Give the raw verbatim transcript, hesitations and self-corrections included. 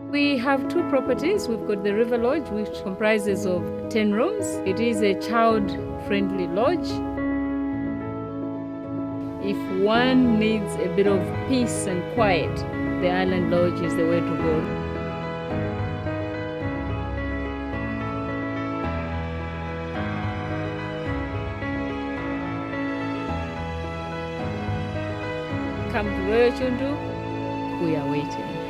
We have two properties. We've got the River Lodge, which comprises of ten rooms. It is a child-friendly lodge. If one needs a bit of peace and quiet, the Island Lodge is the way to go. Come to Royal Chundu, we are waiting.